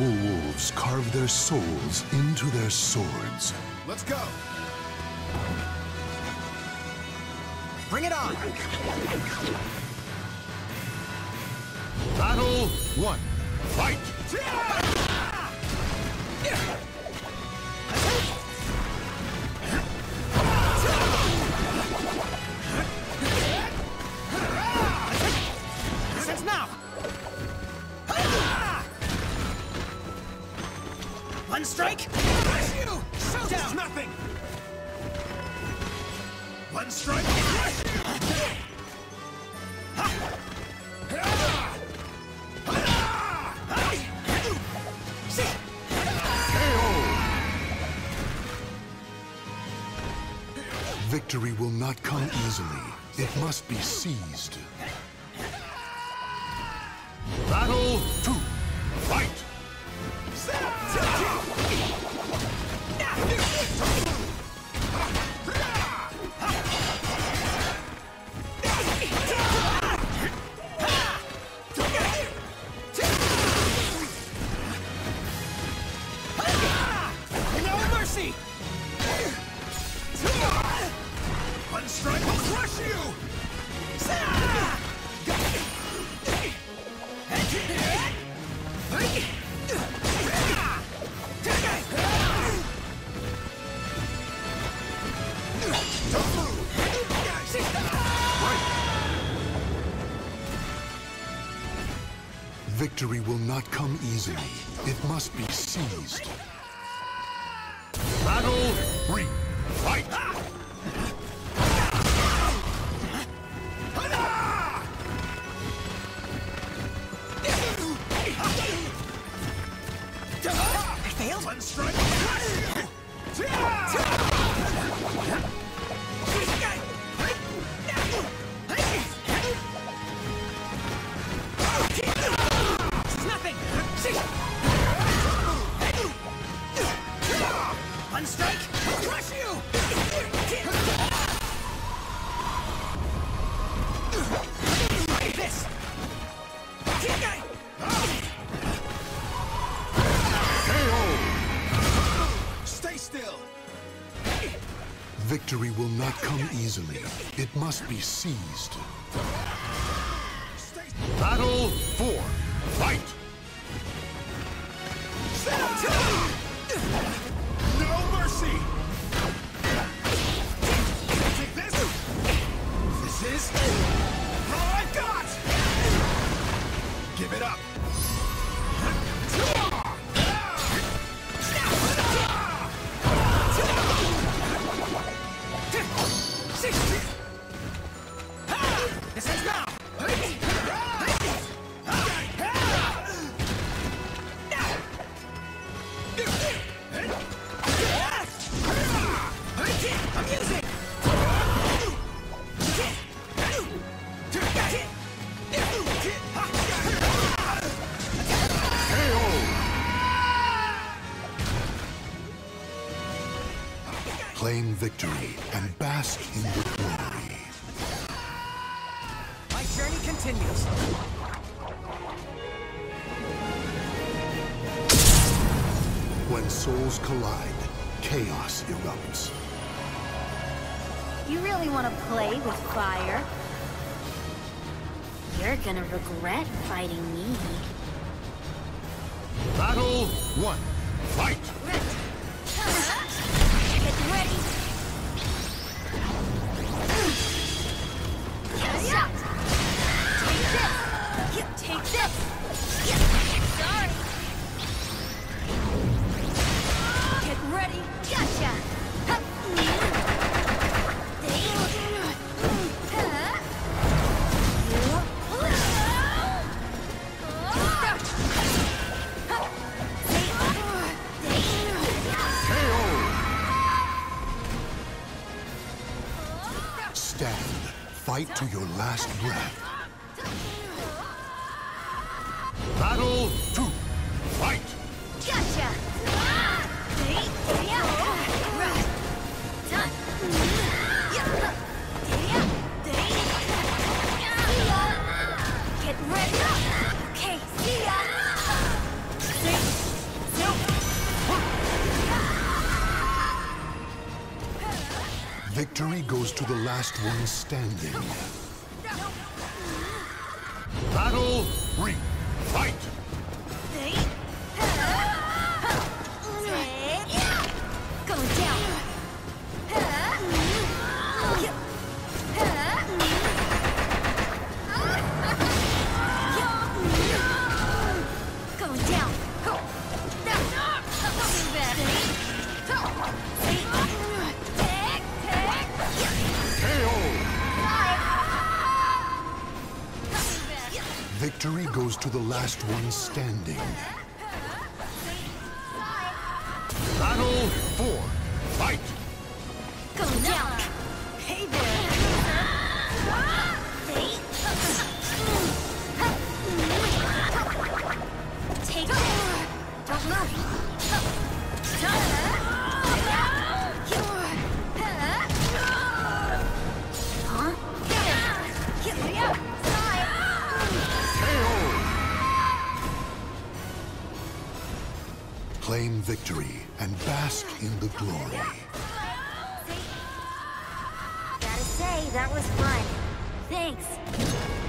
Noble wolves carve their souls into their swords. Let's go! Bring it on! Battle 1. Fight! Since now! One strike! Crush you! Showdown! Nothing! One strike! Crush you! Victory will not come easily. It must be seized. Battle 2. Fight! No mercy! One strike will crush you! Victory will not come easily. It must be seized. Battle 3. Fight! I failed? One strike! Nothing! One strike! Crush you! Like this! Stay still! Victory will not come easily. It must be seized. Battle 4. Fight! No mercy! Take this! This is all I've got! Give it up! This is now! I'm using! Claim victory and bask in the glory. My journey continues. When souls collide, chaos erupts. You really want to play with fire? You're gonna regret fighting me. Battle 1. Fight! Get ready! Take this! Sorry! Get ready! Gotcha! Stand. Fight to your last breath. Battle 2. Fight! Gotcha! Get ready! Okay, see ya! Victory goes to the last one standing. Battle 3. Fight! Going down. Going down. Victory goes to the last one standing. Battle 4. Fight! Going down. Hey there. Take it. Don't move. Huh? Claim victory and bask in the glory. Gotta say, that was fun. Thanks.